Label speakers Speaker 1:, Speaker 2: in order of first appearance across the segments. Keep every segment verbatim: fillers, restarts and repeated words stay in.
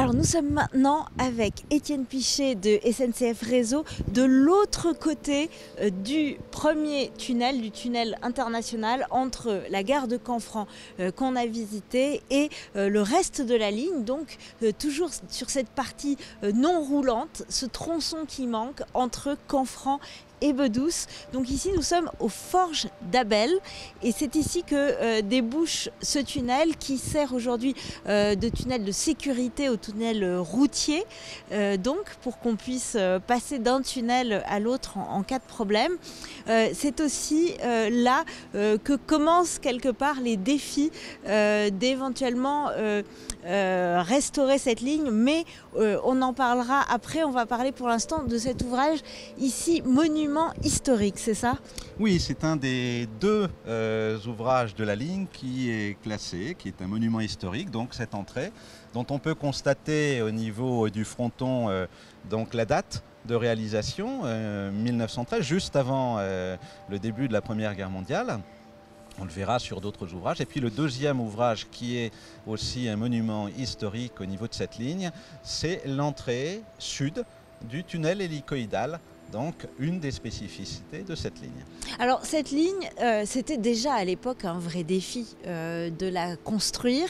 Speaker 1: Alors nous sommes maintenant avec Étienne Pichet de S N C F Réseau de l'autre côté euh, du premier tunnel, du tunnel international entre la gare de Canfranc euh, qu'on a visité et euh, le reste de la ligne, donc euh, toujours sur cette partie euh, non roulante, ce tronçon qui manque entre Canfranc et Bedouce. Donc ici nous sommes aux Forges d'Abel et c'est ici que euh, débouche ce tunnel qui sert aujourd'hui euh, de tunnel de sécurité au tunnel routier, euh, donc pour qu'on puisse euh, passer d'un tunnel à l'autre en, en cas de problème. Euh, c'est aussi euh, là euh, que commencent quelque part les défis euh, d'éventuellement euh, euh, restaurer cette ligne, mais euh, on en parlera après. On va parler pour l'instant de cet ouvrage ici, monument historique, c'est ça?
Speaker 2: Oui, c'est un des deux euh, ouvrages de la ligne qui est classé, qui est un monument historique, donc cette entrée, dont on peut constater au niveau du fronton euh, donc la date de réalisation, euh, mille neuf cent treize, juste avant euh, le début de la Première Guerre mondiale. On le verra sur d'autres ouvrages. Et puis le deuxième ouvrage qui est aussi un monument historique au niveau de cette ligne, c'est l'entrée sud du tunnel hélicoïdal. Donc une des spécificités de cette ligne.
Speaker 1: Alors cette ligne, euh, c'était déjà à l'époque un vrai défi euh, de la construire.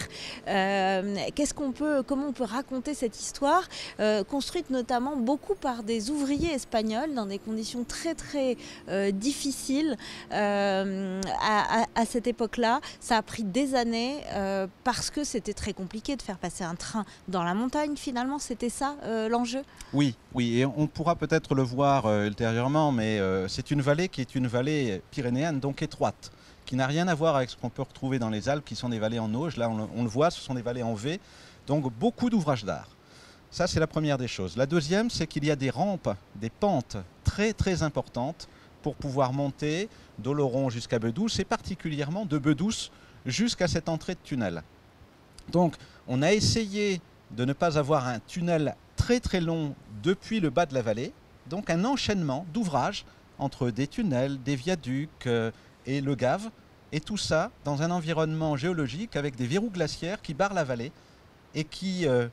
Speaker 1: Euh, qu'est-ce qu'on peut, comment on peut raconter cette histoire, euh, construite notamment beaucoup par des ouvriers espagnols dans des conditions très très euh, difficiles euh, à, à, à cette époque-là. Ça a pris des années euh, parce que c'était très compliqué de faire passer un train dans la montagne. Finalement, c'était ça euh, l'enjeu.
Speaker 2: Oui, oui, et on pourra peut-être le voir Euh, ultérieurement, mais euh, c'est une vallée qui est une vallée pyrénéenne, donc étroite, qui n'a rien à voir avec ce qu'on peut retrouver dans les Alpes, qui sont des vallées en auge. Là, on le, on le voit, ce sont des vallées en V, donc beaucoup d'ouvrages d'art. Ça, c'est la première des choses. La deuxième, c'est qu'il y a des rampes, des pentes très très importantes pour pouvoir monter d'Oloron jusqu'à Bedouce, et particulièrement de Bedouce jusqu'à cette entrée de tunnel. Donc, on a essayé de ne pas avoir un tunnel très très long depuis le bas de la vallée, donc un enchaînement d'ouvrages entre des tunnels, des viaducs euh, et le Gave, et tout ça dans un environnement géologique avec des verrous glaciaires qui barrent la vallée et qui, euh,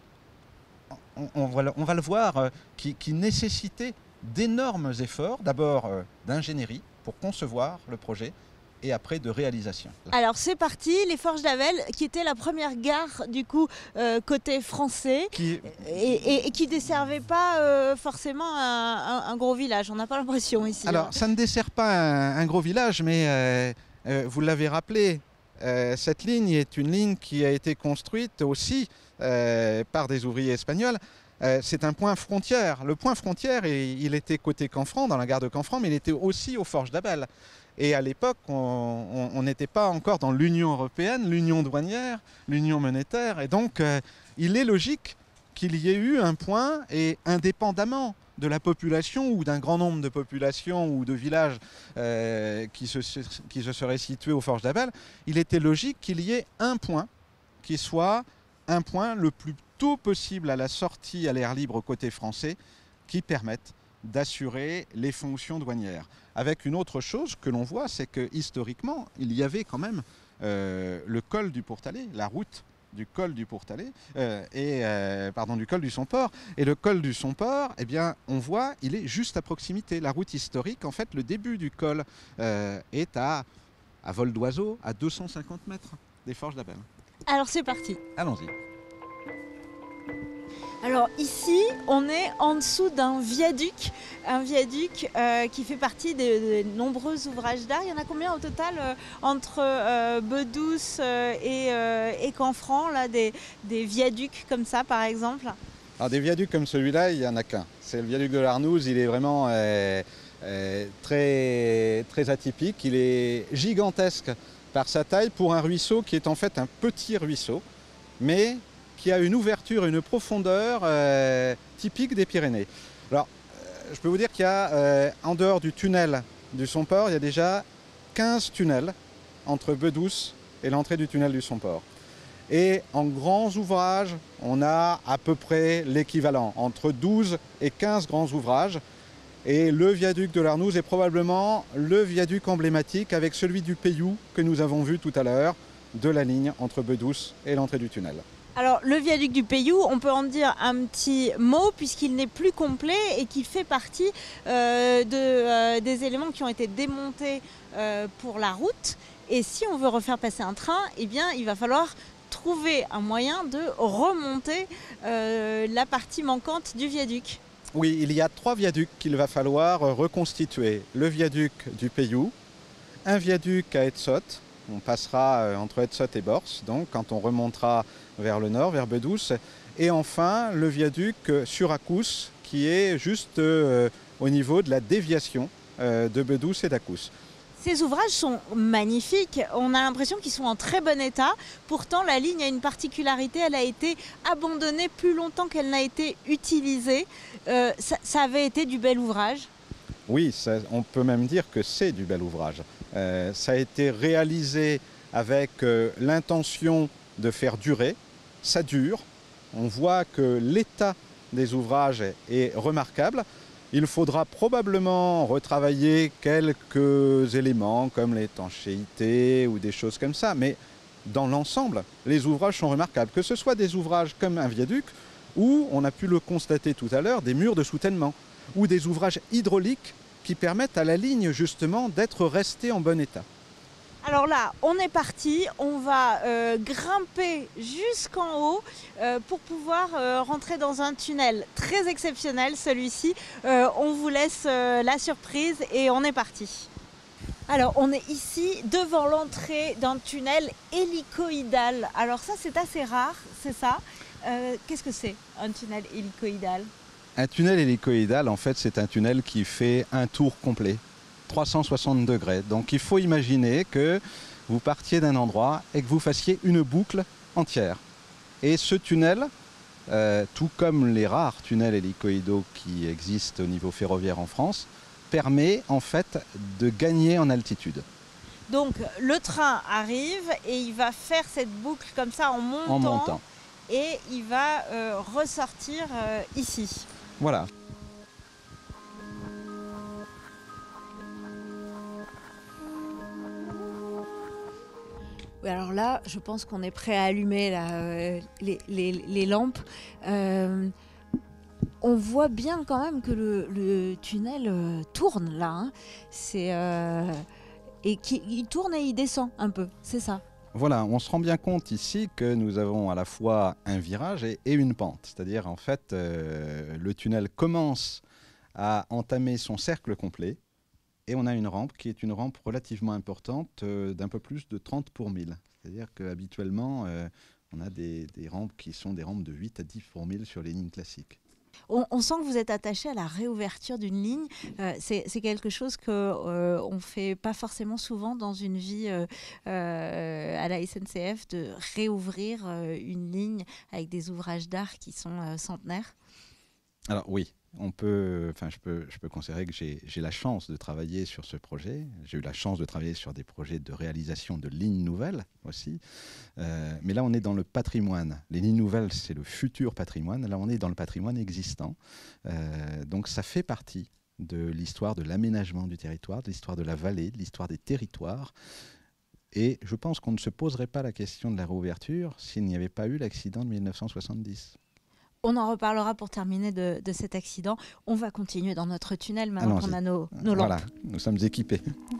Speaker 2: on, on, va, on va le voir, euh, qui, qui nécessitaient d'énormes efforts, d'abord euh, d'ingénierie pour concevoir le projet, et après de réalisation.
Speaker 1: Alors c'est parti, les Forges d'Abel, qui était la première gare du coup euh, côté français, qui... et, et, et qui desservait pas euh, forcément un, un, un gros village. On n'a pas l'impression ici.
Speaker 2: Alors
Speaker 1: hein.
Speaker 2: Ça ne dessert pas un, un gros village, mais euh, euh, vous l'avez rappelé, euh, cette ligne est une ligne qui a été construite aussi euh, par des ouvriers espagnols. Euh, c'est un point frontière. Le point frontière, il était côté Canfranc, dans la gare de Canfranc, mais il était aussi aux Forges d'Abel. Et à l'époque, on n'était pas encore dans l'Union européenne, l'Union douanière, l'Union monétaire. Et donc, euh, il est logique qu'il y ait eu un point, et indépendamment de la population ou d'un grand nombre de populations ou de villages euh, qui, se, qui se seraient situés aux Forges d'Abel, il était logique qu'il y ait un point qui soit un point le plus tôt possible à la sortie à l'air libre côté français qui permette d'assurer les fonctions douanières. Avec une autre chose que l'on voit, c'est que historiquement, il y avait quand même euh, le col du Pourtalais, la route du col du Pourtalais, euh, et euh, pardon, du col du Somport. Et le col du Somport, eh bien, on voit, il est juste à proximité. La route historique, en fait, le début du col euh, est à, à vol d'oiseau, à deux cent cinquante mètres des Forges d'Abel.
Speaker 1: Alors c'est parti.
Speaker 2: Allons-y.
Speaker 1: Alors ici, on est en dessous d'un viaduc, un viaduc euh, qui fait partie des, des nombreux ouvrages d'art. Il y en a combien au total euh, entre euh, Bedouce euh, et, euh, et Canfranc, là, des, des viaducs comme ça par exemple?
Speaker 2: Alors des viaducs comme celui-là, il n'y en a qu'un. C'est le viaduc de l'Arnouse, il est vraiment euh, euh, très, très atypique. Il est gigantesque par sa taille pour un ruisseau qui est en fait un petit ruisseau, mais qui a une ouverture, une profondeur euh, typique des Pyrénées. Alors, euh, je peux vous dire qu'il y a, euh, en dehors du tunnel du Somport, il y a déjà quinze tunnels entre Bedouce et l'entrée du tunnel du Somport. Et en grands ouvrages, on a à peu près l'équivalent, entre douze et quinze grands ouvrages. Et le viaduc de l'Arnouse est probablement le viaduc emblématique avec celui du Payou que nous avons vu tout à l'heure, de la ligne entre Bedouce et l'entrée du tunnel.
Speaker 1: Alors le viaduc du Peillou, on peut en dire un petit mot puisqu'il n'est plus complet et qu'il fait partie euh, de, euh, des éléments qui ont été démontés euh, pour la route. Et si on veut refaire passer un train, eh bien, il va falloir trouver un moyen de remonter euh, la partie manquante du viaduc.
Speaker 2: Oui, il y a trois viaducs qu'il va falloir reconstituer. Le viaduc du Peillou, un viaduc à Etsotte. On passera entre Etsotte et Bors, donc quand on remontera vers le nord, vers Bedouce. Et enfin, le viaduc sur Accous, qui est juste euh, au niveau de la déviation euh, de Bedouce et d'Accous.
Speaker 1: Ces ouvrages sont magnifiques, on a l'impression qu'ils sont en très bon état. Pourtant, la ligne a une particularité, elle a été abandonnée plus longtemps qu'elle n'a été utilisée. Euh, ça, ça avait été du bel ouvrage.
Speaker 2: Oui, ça, on peut même dire que c'est du bel ouvrage. Euh, ça a été réalisé avec euh, l'intention de faire durer. Ça dure. On voit que l'état des ouvrages est remarquable. Il faudra probablement retravailler quelques éléments comme l'étanchéité ou des choses comme ça. Mais dans l'ensemble, les ouvrages sont remarquables. Que ce soit des ouvrages comme un viaduc ou, on a pu le constater tout à l'heure, des murs de soutènement ou des ouvrages hydrauliques qui permettent à la ligne justement d'être restée en bon état.
Speaker 1: Alors là, on est parti, on va euh, grimper jusqu'en haut euh, pour pouvoir euh, rentrer dans un tunnel très exceptionnel, celui-ci. Euh, on vous laisse euh, la surprise et on est parti. Alors on est ici devant l'entrée d'un tunnel hélicoïdal. Alors ça c'est assez rare, c'est ça. Euh, Qu'est-ce que c'est un tunnel hélicoïdal ?
Speaker 2: Un tunnel hélicoïdal, en fait, c'est un tunnel qui fait un tour complet, trois cent soixante degrés. Donc il faut imaginer que vous partiez d'un endroit et que vous fassiez une boucle entière. Et ce tunnel, euh, tout comme les rares tunnels hélicoïdaux qui existent au niveau ferroviaire en France, permet en fait de gagner en altitude.
Speaker 1: Donc le train arrive et il va faire cette boucle comme ça en montant,
Speaker 2: en montant.
Speaker 1: Et il va euh, ressortir euh, ici.
Speaker 2: Voilà.
Speaker 1: Oui, alors là, je pense qu'on est prêt à allumer là, euh, les, les, les lampes. Euh, on voit bien quand même que le, le tunnel euh, tourne là. Hein. C'est, euh, et qui, il tourne et il descend un peu, c'est ça.
Speaker 2: Voilà, on se rend bien compte ici que nous avons à la fois un virage et, et une pente. C'est-à-dire, en fait, euh, le tunnel commence à entamer son cercle complet et on a une rampe qui est une rampe relativement importante euh, d'un peu plus de trente pour mille. C'est-à-dire qu'habituellement, euh, on a des, des rampes qui sont des rampes de huit à dix pour mille sur les lignes classiques.
Speaker 1: On, on sent que vous êtes attaché à la réouverture d'une ligne. Euh, c'est, c'est quelque chose qu'on euh, ne fait pas forcément souvent dans une vie euh, euh, à la S N C F, de réouvrir euh, une ligne avec des ouvrages d'art qui sont euh, centenaires.
Speaker 2: Alors oui, on peut, enfin, je peux, je peux considérer que j'ai, j'ai la chance de travailler sur ce projet. J'ai eu la chance de travailler sur des projets de réalisation de lignes nouvelles aussi. Euh, mais là, on est dans le patrimoine. Les lignes nouvelles, c'est le futur patrimoine. Là, on est dans le patrimoine existant. Euh, donc, ça fait partie de l'histoire de l'aménagement du territoire, de l'histoire de la vallée, de l'histoire des territoires. Et je pense qu'on ne se poserait pas la question de la réouverture s'il n'y avait pas eu l'accident de mille neuf cent soixante-dix.
Speaker 1: On en reparlera pour terminer de, de cet accident. On va continuer dans notre tunnel maintenant
Speaker 2: Allons-y.
Speaker 1: qu'on a nos, nos lampes.
Speaker 2: Voilà, nous sommes équipés.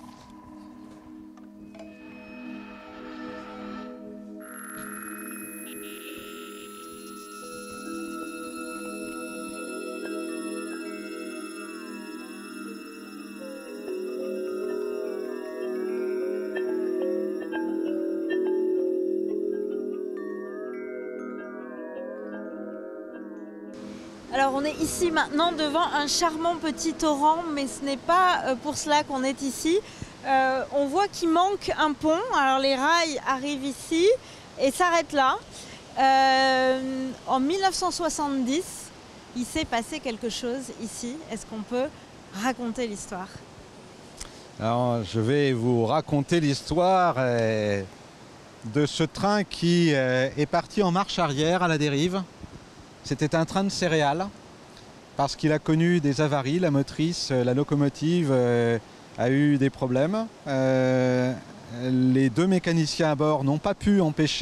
Speaker 1: Alors on est ici maintenant devant un charmant petit torrent, mais ce n'est pas pour cela qu'on est ici. Euh, on voit qu'il manque un pont. Alors les rails arrivent ici et s'arrêtent là. Euh, en mille neuf cent soixante-dix, il s'est passé quelque chose ici. Est-ce qu'on peut raconter l'histoire ?
Speaker 2: Alors, je vais vous raconter l'histoire euh, de ce train qui euh, est parti en marche arrière à la dérive. C'était un train de céréales parce qu'il a connu des avaries. La motrice, la locomotive euh, a eu des problèmes. Euh, les deux mécaniciens à bord n'ont pas pu empêcher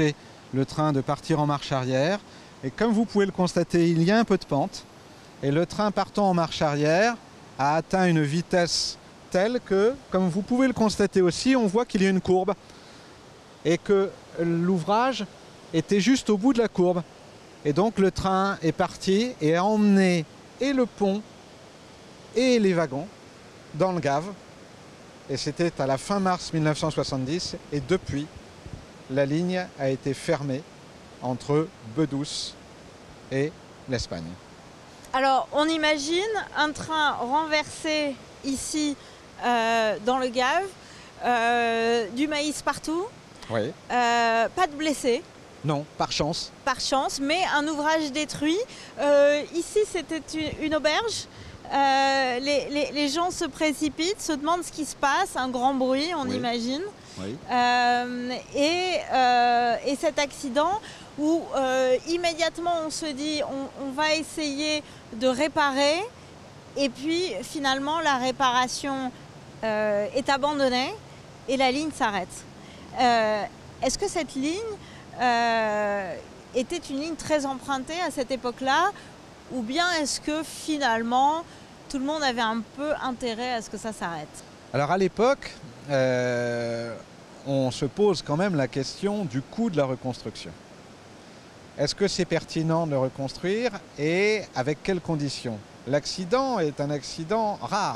Speaker 2: le train de partir en marche arrière. Et comme vous pouvez le constater, il y a un peu de pente. Et le train partant en marche arrière a atteint une vitesse telle que, comme vous pouvez le constater aussi, on voit qu'il y a une courbe. Et que l'ouvrage était juste au bout de la courbe. Et donc le train est parti et a emmené et le pont et les wagons dans le Gave. Et c'était à la fin mars mille neuf cent soixante-dix. Et depuis, la ligne a été fermée entre Bedouce et l'Espagne.
Speaker 1: Alors, on imagine un train renversé ici euh, dans le Gave, euh, du maïs partout,
Speaker 2: Oui.
Speaker 1: euh, pas de blessés.
Speaker 2: Non, par chance.
Speaker 1: Par chance, mais un ouvrage détruit. Euh, ici, c'était une, une auberge. Euh, les, les, les gens se précipitent, se demandent ce qui se passe, un grand bruit, on
Speaker 2: Oui.
Speaker 1: imagine.
Speaker 2: Oui.
Speaker 1: Euh, et, euh, et cet accident où euh, immédiatement on se dit on, on va essayer de réparer et puis finalement la réparation euh, est abandonnée et la ligne s'arrête. Euh, est-ce que cette ligne euh, était une ligne très empruntée à cette époque-là ou bien est-ce que finalement tout le monde avait un peu intérêt à ce que ça s'arrête?
Speaker 2: Alors à l'époque, euh, on se pose quand même la question du coût de la reconstruction. Est-ce que c'est pertinent de le reconstruire et avec quelles conditions? L'accident est un accident rare.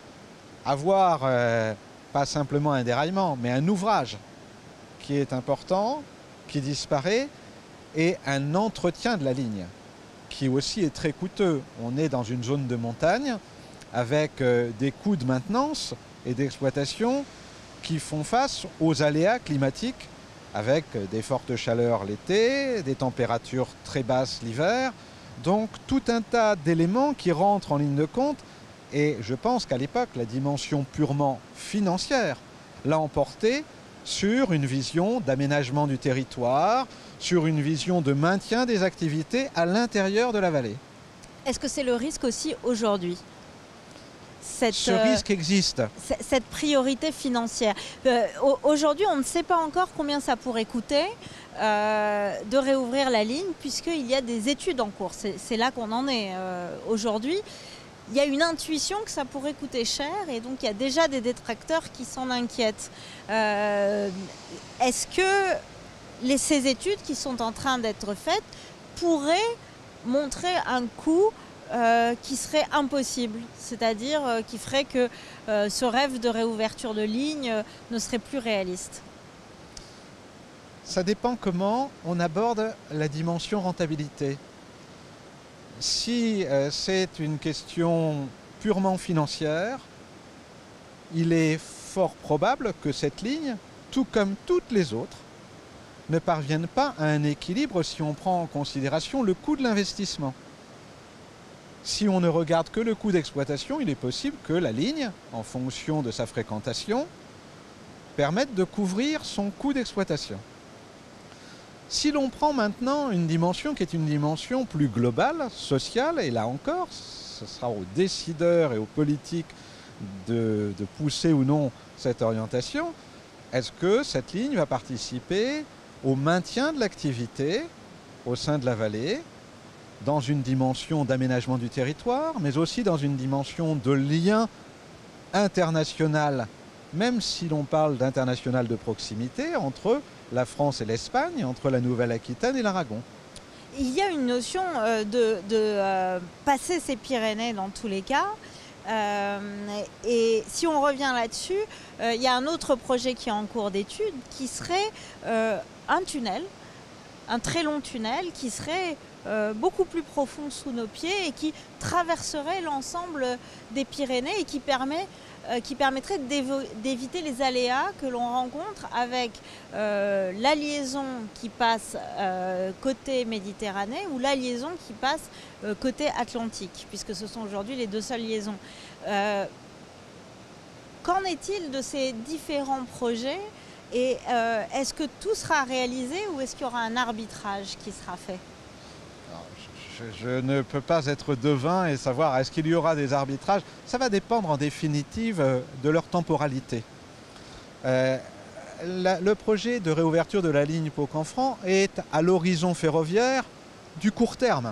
Speaker 2: Avoir euh, pas simplement un déraillement, mais un ouvrage qui est important, qui disparaît, et un entretien de la ligne qui aussi est très coûteux. On est dans une zone de montagne avec euh, des coûts de maintenance et d'exploitation qui font face aux aléas climatiques avec des fortes chaleurs l'été, des températures très basses l'hiver. Donc tout un tas d'éléments qui rentrent en ligne de compte et je pense qu'à l'époque, la dimension purement financière l'a emporté sur une vision d'aménagement du territoire, sur une vision de maintien des activités à l'intérieur de la vallée.
Speaker 1: Est-ce que c'est le risque aussi aujourd'hui? Cette,
Speaker 2: Ce risque existe.
Speaker 1: Euh, cette priorité financière. Euh, aujourd'hui, on ne sait pas encore combien ça pourrait coûter euh, de réouvrir la ligne, puisqu'il y a des études en cours. C'est là qu'on en est euh, aujourd'hui. Il y a une intuition que ça pourrait coûter cher, et donc il y a déjà des détracteurs qui s'en inquiètent. Euh, Est-ce que les, ces études qui sont en train d'être faites pourraient montrer un coût Euh, qui serait impossible, c'est-à-dire euh, qui ferait que euh, ce rêve de réouverture de ligne euh, ne serait plus réaliste?
Speaker 2: Ça dépend comment on aborde la dimension rentabilité. Si euh, c'est une question purement financière, il est fort probable que cette ligne, tout comme toutes les autres, ne parvienne pas à un équilibre si on prend en considération le coût de l'investissement. Si on ne regarde que le coût d'exploitation, il est possible que la ligne, en fonction de sa fréquentation, permette de couvrir son coût d'exploitation. Si l'on prend maintenant une dimension qui est une dimension plus globale, sociale, et là encore, ce sera aux décideurs et aux politiques de, de pousser ou non cette orientation, est-ce que cette ligne va participer au maintien de l'activité au sein de la vallée, dans une dimension d'aménagement du territoire, mais aussi dans une dimension de lien international, même si l'on parle d'international de proximité, entre la France et l'Espagne, entre la Nouvelle-Aquitaine et l'Aragon.
Speaker 1: Il y a une notion euh, de, de euh, passer ces Pyrénées dans tous les cas. Euh, et si on revient là-dessus, euh, il y a un autre projet qui est en cours d'étude, qui serait euh, un tunnel, un très long tunnel, qui serait Euh, beaucoup plus profond sous nos pieds et qui traverserait l'ensemble des Pyrénées et qui, permet, euh, qui permettrait d'éviter les aléas que l'on rencontre avec euh, la liaison qui passe euh, côté Méditerranée ou la liaison qui passe euh, côté Atlantique, puisque ce sont aujourd'hui les deux seules liaisons. Euh, Qu'en est-il de ces différents projets et euh, est-ce que tout sera réalisé ou est-ce qu'il y aura un arbitrage qui sera fait?
Speaker 2: Je, je ne peux pas être devin et savoir est-ce qu'il y aura des arbitrages. Ça va dépendre en définitive de leur temporalité. Euh, la, le projet de réouverture de la ligne Pau-Canfranc est à l'horizon ferroviaire du court terme.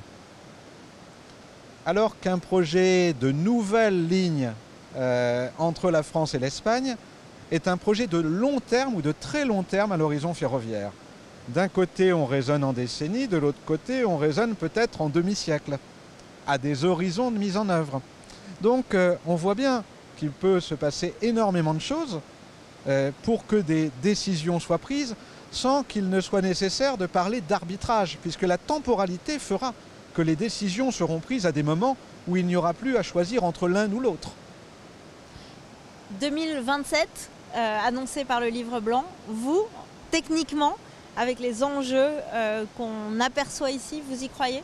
Speaker 2: Alors qu'un projet de nouvelle ligne euh, entre la France et l'Espagne est un projet de long terme ou de très long terme à l'horizon ferroviaire. D'un côté, on raisonne en décennies, de l'autre côté, on raisonne peut-être en demi-siècle, à des horizons de mise en œuvre. Donc, euh, on voit bien qu'il peut se passer énormément de choses euh, pour que des décisions soient prises sans qu'il ne soit nécessaire de parler d'arbitrage, puisque la temporalité fera que les décisions seront prises à des moments où il n'y aura plus à choisir entre l'un ou l'autre.
Speaker 1: deux mille vingt-sept, euh, annoncé par le livre blanc, vous, techniquement, avec les enjeux euh, qu'on aperçoit ici, vous y croyez?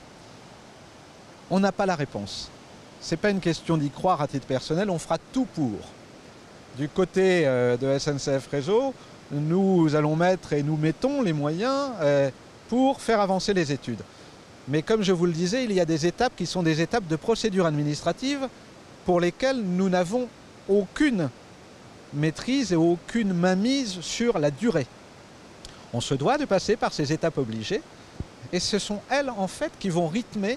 Speaker 2: On n'a pas la réponse. Ce n'est pas une question d'y croire à titre personnel, on fera tout pour. Du côté euh, de S N C F Réseau, nous allons mettre et nous mettons les moyens euh, pour faire avancer les études. Mais comme je vous le disais, il y a des étapes qui sont des étapes de procédure administrative pour lesquelles nous n'avons aucune maîtrise et aucune mainmise sur la durée. On se doit de passer par ces étapes obligées et ce sont elles en fait qui vont rythmer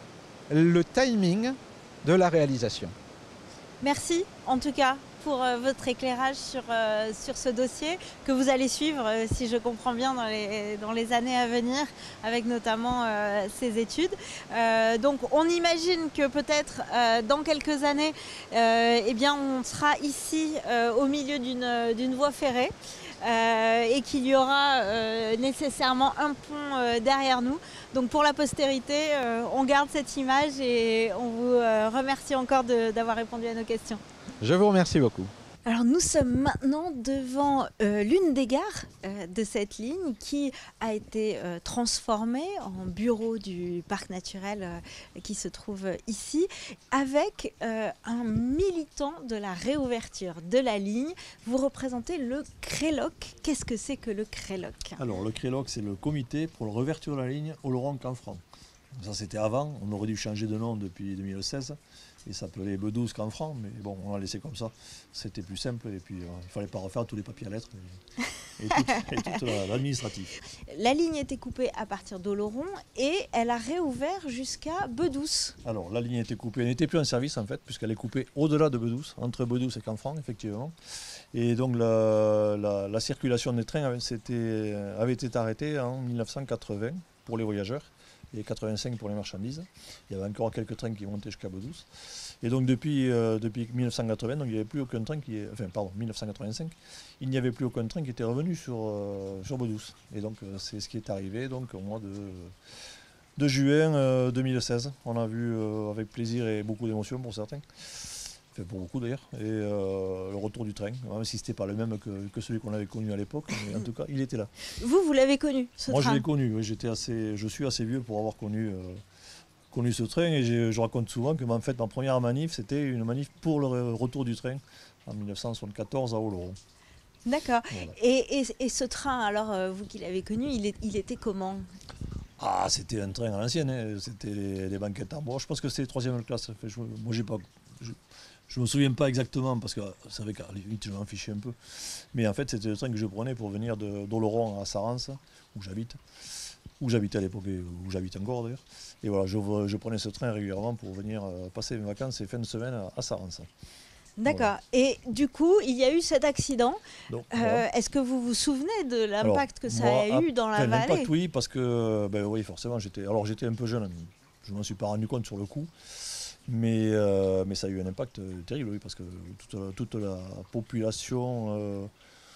Speaker 2: le timing de la réalisation.
Speaker 1: Merci en tout cas pour euh, votre éclairage sur, euh, sur ce dossier que vous allez suivre, euh, si je comprends bien, dans les, dans les années à venir, avec notamment euh, ces études. Euh, donc on imagine que peut-être euh, dans quelques années, euh, eh bien, on sera ici euh, au milieu d'une d'une voie ferrée. Euh, et qu'il y aura euh, nécessairement un pont euh, derrière nous. Donc pour la postérité, euh, on garde cette image et on vous euh, remercie encore d'avoir répondu à nos questions.
Speaker 2: Je vous remercie beaucoup.
Speaker 1: Alors nous sommes maintenant devant euh, l'une des gares euh, de cette ligne qui a été euh, transformée en bureau du parc naturel euh, qui se trouve ici, avec euh, un militant de la réouverture de la ligne. Vous représentez le CRELOC. Qu'est-ce que c'est que le CRELOC?
Speaker 3: Alors le CRELOC, c'est le comité pour la réouverture de la ligne Oloron-Canfranc. Ça c'était avant, on aurait dû changer de nom depuis deux mille seize. Il s'appelait B douze Canfranc, mais bon, on l'a laissé comme ça. C'était plus simple et puis euh, il ne fallait pas refaire tous les papiers à lettres et, et toute, et toute l'administratif.
Speaker 1: La ligne était coupée à partir d'Oloron et elle a réouvert jusqu'à Bedouce.
Speaker 3: Alors la ligne était coupée, elle n'était plus en service en fait, puisqu'elle est coupée au-delà de Bedouce, entre Bedouce et Canfranc effectivement. Et donc la, la, la circulation des trains avait, avait été arrêtée en mille neuf cent quatre-vingts pour les voyageurs. Et quatre-vingt-cinq pour les marchandises. Il y avait encore quelques trains qui montaient jusqu'à Bedouce. Et donc depuis, euh, depuis mille neuf cent quatre-vingts, donc il n'y avait plus aucun train qui est, enfin pardon, mille neuf cent quatre-vingt-cinq, il n'y avait plus aucun train qui était revenu sur, euh, sur Bedouce. Et donc euh, c'est ce qui est arrivé donc au mois de, de juin euh, deux mille seize. On a vu euh, avec plaisir et beaucoup d'émotion pour certains. Enfin, pour beaucoup d'ailleurs, et euh, le retour du train, même si ce n'était pas le même que, que celui qu'on avait connu à l'époque, mais en tout cas, il était là.
Speaker 1: Vous, vous l'avez connu, ce
Speaker 3: Moi,
Speaker 1: train?
Speaker 3: Moi, je l'ai connu, oui, j'étais assez, je suis assez vieux pour avoir connu, euh, connu ce train, et je raconte souvent que en fait, ma première manif, c'était une manif pour le retour du train, en mille neuf cent soixante-quatorze à Oloron.
Speaker 1: D'accord. Voilà. Et, et, et ce train, alors, euh, vous qui l'avez connu, il, est, il était comment?
Speaker 3: Ah, c'était un train à l'ancienne, hein. C'était des, des banquettes en bois. Je pense que c'était troisième classe. Enfin, je, moi, j'ai pas... Je, Je ne me souviens pas exactement parce que c'est vrai qu'à la limite je m'en fichais un peu. Mais en fait c'était le train que je prenais pour venir d'Oloron à Sarance, où j'habite, où j'habitais à l'époque et où j'habite encore d'ailleurs. Et voilà, je, je prenais ce train régulièrement pour venir passer mes vacances et fin de semaine à Sarance.
Speaker 1: D'accord. Voilà. Et du coup, il y a eu cet accident. Euh, voilà. Est-ce que vous vous souvenez de l'impact que ça moi, a eu dans la
Speaker 3: enfin,
Speaker 1: vallée?
Speaker 3: L'impact, oui, parce que ben, oui, forcément, j'étais. Alors j'étais un peu jeune, je ne m'en suis pas rendu compte sur le coup. Mais, euh, mais ça a eu un impact terrible, oui, parce que toute la, toute la population, euh,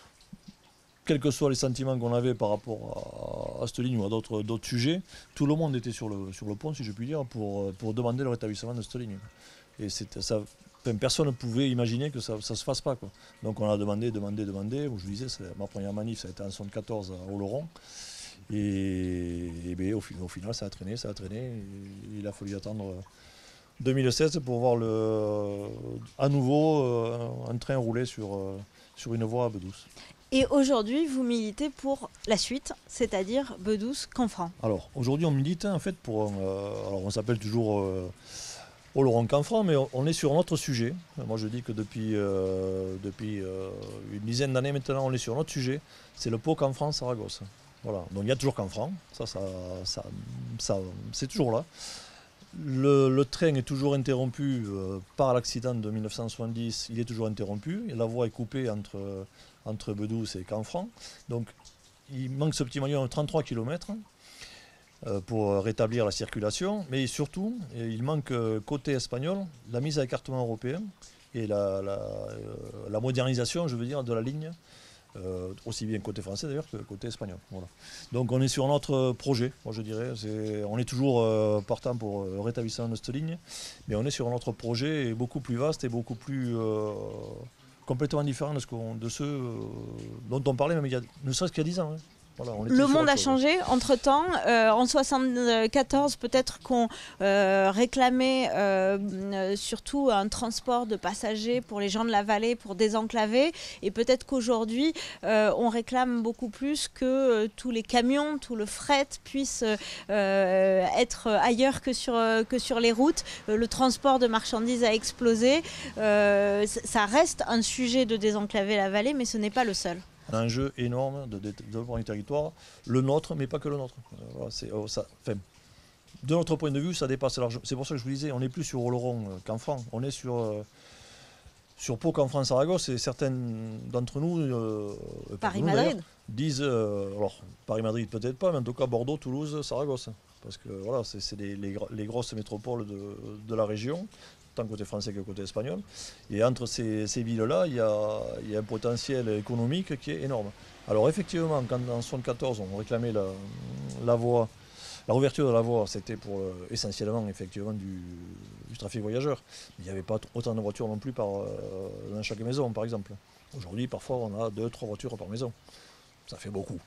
Speaker 3: quels que soient les sentiments qu'on avait par rapport à, à cette ligne ou à d'autres sujets, tout le monde était sur le, sur le pont, si je puis dire, pour, pour demander le rétablissement de cette ligne. Et ça, personne ne pouvait imaginer que ça ne se fasse pas, quoi. Donc on a demandé, demandé, demandé. Je vous disais, ma première manif, ça a été en soixante-quatorze à Oloron. Et, et bien, au, au final, ça a traîné, ça a traîné. Et il a fallu attendre deux mille seize pour voir le, à nouveau euh, un train rouler sur, euh, sur une voie à Bedouce.
Speaker 1: Et aujourd'hui, vous militez pour la suite, c'est-à-dire Bedouce-Canfranc.
Speaker 3: Alors, aujourd'hui, on milite en fait pour... Euh, alors, on s'appelle toujours euh, Oloron-Canfranc, mais on, on est sur un autre sujet. Moi je dis que depuis, euh, depuis euh, une dizaine d'années maintenant, on est sur un autre sujet, c'est le Pau Canfranc-Saragosse. Voilà. Donc il y a toujours Canfranc, ça, ça, ça, ça c'est toujours là. Le, le train est toujours interrompu euh, par l'accident de mille neuf cent soixante-dix, il est toujours interrompu, et la voie est coupée entre, entre Bedous et Canfranc. Donc il manque ce petit maillon de trente-trois kilomètres euh, pour rétablir la circulation, mais surtout il manque euh, côté espagnol la mise à écartement européen et la, la, euh, la modernisation, je veux dire, de la ligne. Euh, aussi bien côté français d'ailleurs que côté espagnol. Voilà. Donc on est sur notre projet, moi je dirais. C'est, on est toujours euh, partant pour le rétablissement de cette ligne, mais on est sur notre projet beaucoup plus vaste et beaucoup plus euh, complètement différent de, ce qu'on, de ceux euh, dont on parlait même il y a, ne serait-ce qu'il y a dix ans. Hein. Voilà,
Speaker 1: le monde a changé entre-temps. Euh, en soixante-quatorze, peut-être qu'on euh, réclamait euh, surtout un transport de passagers pour les gens de la vallée, pour désenclaver. Et peut-être qu'aujourd'hui, euh, on réclame beaucoup plus que euh, tous les camions, tout le fret puissent euh, être ailleurs que sur, euh, que sur les routes. Euh, le transport de marchandises a explosé. Euh, ça reste un sujet de désenclaver la vallée, mais ce n'est pas le seul.
Speaker 3: Un enjeu énorme de développement du territoire, le nôtre, mais pas que le nôtre. Voilà, c'est, oh, ça, enfin, de notre point de vue, ça dépasse largement. C'est pour ça que je vous disais, on n'est plus sur Oloron euh, Canfranc, on est sur, euh, sur Pau, Canfranc, Saragosse, et certains d'entre nous, euh,
Speaker 1: Paris-Madrid,
Speaker 3: disent, euh, alors Paris-Madrid peut-être pas, mais en tout cas Bordeaux, Toulouse, Saragosse. Parce que voilà, c'est, c'est les, les, les grosses métropoles de, de la région, tant côté français que côté espagnol. Et entre ces, ces villes-là, il y, a, il y a un potentiel économique qui est énorme. Alors effectivement, quand en mille neuf cent soixante-quatorze, on réclamait la, la voie, la réouverture de la voie, c'était pour euh, essentiellement effectivement du, du trafic voyageur. Il n'y avait pas autant de voitures non plus par, euh, dans chaque maison, par exemple. Aujourd'hui, parfois, on a deux, trois voitures par maison. Ça fait beaucoup.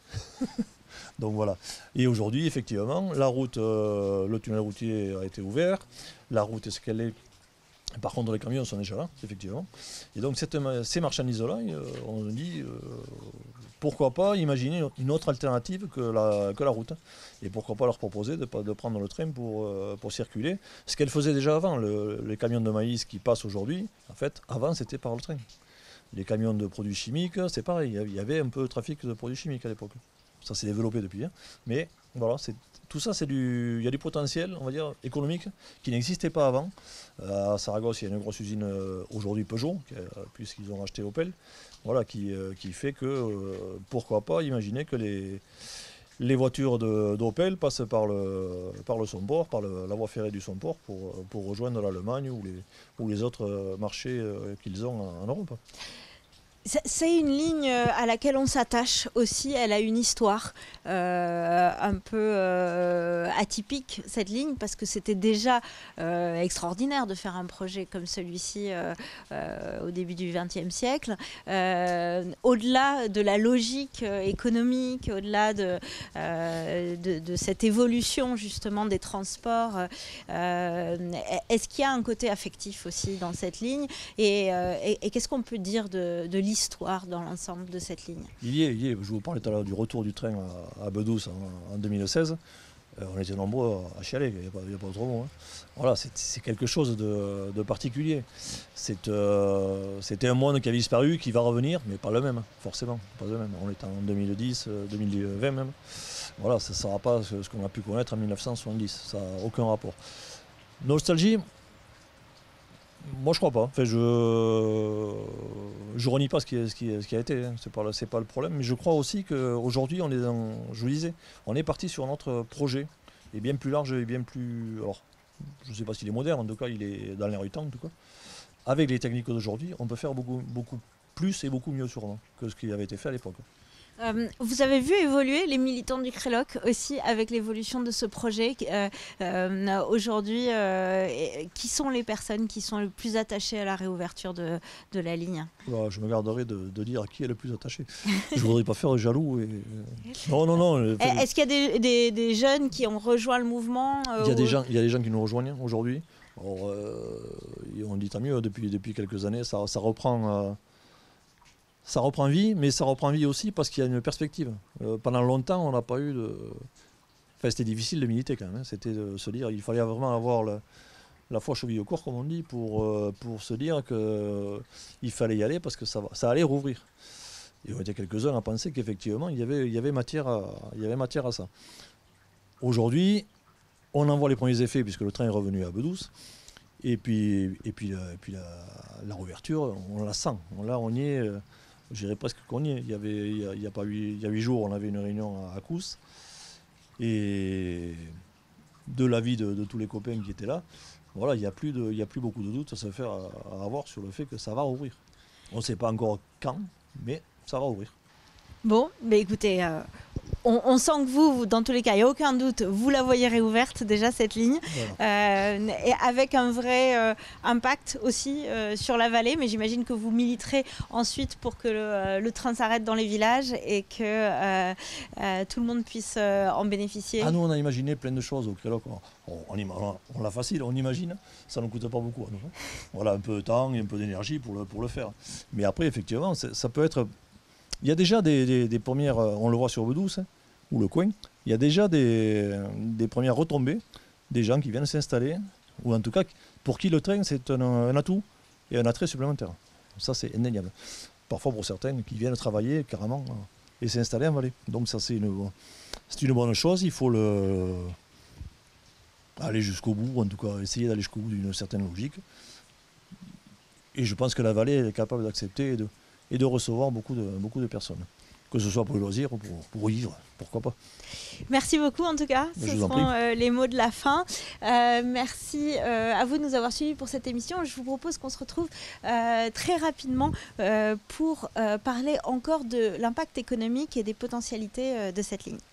Speaker 3: Donc voilà. Et aujourd'hui, effectivement, la route, euh, le tunnel routier a été ouvert. La route est ce qu'elle est. Par contre, les camions sont déjà là, effectivement. Et donc, cette, ces marchandises-là, euh, on dit, euh, pourquoi pas imaginer une autre alternative que la, que la route. Et pourquoi pas leur proposer de, de prendre le train pour, euh, pour circuler. Ce qu'elles faisaient déjà avant. Le, les camions de maïs qui passent aujourd'hui, en fait, avant, c'était par le train. Les camions de produits chimiques, c'est pareil. Il y avait un peu de trafic de produits chimiques à l'époque. Ça s'est développé depuis. Hein. Mais voilà, c'est, tout ça, c'est du, il y a du potentiel, on va dire, économique qui n'existait pas avant. Euh, à Saragosse, il y a une grosse usine euh, aujourd'hui Peugeot, qui, euh, puisqu'ils ont racheté Opel, voilà, qui, euh, qui fait que, euh, pourquoi pas imaginer que les, les voitures de, d'Opel passent par le, par le Somport, par le, la voie ferrée du Somport pour, pour rejoindre l'Allemagne ou les, ou les autres marchés euh, qu'ils ont en, en Europe.
Speaker 1: C'est une ligne à laquelle on s'attache aussi, elle a une histoire euh, un peu euh, atypique cette ligne parce que c'était déjà euh, extraordinaire de faire un projet comme celui-ci euh, euh, au début du vingtième siècle. Euh, au-delà de la logique économique, au-delà de, euh, de, de cette évolution justement des transports, euh, est-ce qu'il y a un côté affectif aussi dans cette ligne et, euh, et, et qu'est-ce qu'on peut dire de, de l'histoire dans l'ensemble de cette ligne?
Speaker 3: Il y est, il y est. Je vous parlais tout à l'heure du retour du train à, à Bedous en, en deux mille seize. Euh, on était nombreux à chialer, il n'y a, a pas d'autre mot. Hein. Voilà, c'est, c'est quelque chose de, de particulier. C'est, euh, c'était un monde qui avait disparu, qui va revenir, mais pas le même, forcément. Pas le même. On est en deux mille dix, deux mille vingt même. Voilà, ça ne sera pas ce, ce qu'on a pu connaître en mille neuf cent soixante-dix. Ça n'a aucun rapport. Nostalgie? Moi je crois pas. Enfin, je je renie pas ce qui, ce qui, ce qui a été. Hein. C'est pas c'est pas le problème. Mais je crois aussi qu'aujourd'hui on est dans, je vous disais, on est parti sur notre projet et bien plus large et bien plus. Alors, je sais pas s'il est moderne. En tout cas, il est dans l'air du temps. En tout cas, avec les techniques d'aujourd'hui, on peut faire beaucoup beaucoup plus et beaucoup mieux sûrement que ce qui avait été fait à l'époque.
Speaker 1: Euh, vous avez vu évoluer les militants du Créloc aussi avec l'évolution de ce projet. Euh, euh, aujourd'hui, euh, qui sont les personnes qui sont le plus attachées à la réouverture de, de la ligne?
Speaker 3: Bah, je me garderai de, de dire à qui est le plus attaché. Je ne voudrais pas faire jaloux. Et... Non, non, non.
Speaker 1: Est-ce qu'il y a des, des, des jeunes qui ont rejoint le mouvement euh,
Speaker 3: il, y a
Speaker 1: ou...
Speaker 3: des gens, il y a des gens qui nous rejoignent aujourd'hui. Alors, euh, on dit tant mieux, depuis, depuis quelques années, ça, ça reprend... Euh, Ça reprend vie, mais ça reprend vie aussi parce qu'il y a une perspective. Euh, pendant longtemps, on n'a pas eu de... Enfin, c'était difficile de militer quand même. Hein. C'était de se dire qu'il fallait vraiment avoir le, la foi cheville au corps, comme on dit, pour, euh, pour se dire qu'il fallait y aller parce que ça, va, ça allait rouvrir. Et on était quelques-uns à penser qu'effectivement, il y avait, il y avait matière à, il y avait matière à ça. Aujourd'hui, on en voit les premiers effets puisque le train est revenu à Bedouce. Et puis, et puis, et puis la, la réouverture, on la sent. Là, on y est, je dirais presque qu'on y est. Il y avait, il y a, il y a pas huit, il y a huit jours, on avait une réunion à, à Cousse. Et de l'avis de, de tous les copains qui étaient là, voilà, il n'y a, a plus beaucoup de doutes à se faire à, à avoir sur le fait que ça va rouvrir. On ne sait pas encore quand, mais ça va ouvrir.
Speaker 1: Bon, mais écoutez, euh, on, on sent que vous, vous, dans tous les cas, il n'y a aucun doute, vous la voyez réouverte déjà cette ligne, voilà. euh, et avec un vrai euh, impact aussi euh, sur la vallée, mais j'imagine que vous militerez ensuite pour que le, le train s'arrête dans les villages et que euh, euh, tout le monde puisse euh, en bénéficier.
Speaker 3: Ah, nous, on a imaginé plein de choses au Créloc. On, on, on, on l'a facile, on imagine, ça ne nous coûte pas beaucoup à nous. Voilà, un peu de temps et un peu d'énergie pour le, pour le faire. Mais après, effectivement, ça peut être... Il y a déjà des, des, des premières, on le voit sur Bedouce, hein, ou le coin, il y a déjà des, des premières retombées, des gens qui viennent s'installer, ou en tout cas pour qui le train c'est un, un atout et un attrait supplémentaire. Ça c'est indéniable. Parfois pour certains qui viennent travailler carrément et s'installer en vallée. Donc ça c'est une, c'est une bonne chose, il faut le, aller jusqu'au bout, en tout cas essayer d'aller jusqu'au bout d'une certaine logique. Et je pense que la vallée est capable d'accepter et de, et de recevoir beaucoup de, beaucoup de personnes. Que ce soit pour le loisir ou pour, pour vivre, pourquoi pas.
Speaker 1: Merci beaucoup en tout cas, ce seront euh, les mots de la fin. Euh, merci euh, à vous de nous avoir suivis pour cette émission. Je vous propose qu'on se retrouve euh, très rapidement euh, pour euh, parler encore de l'impact économique et des potentialités euh, de cette ligne.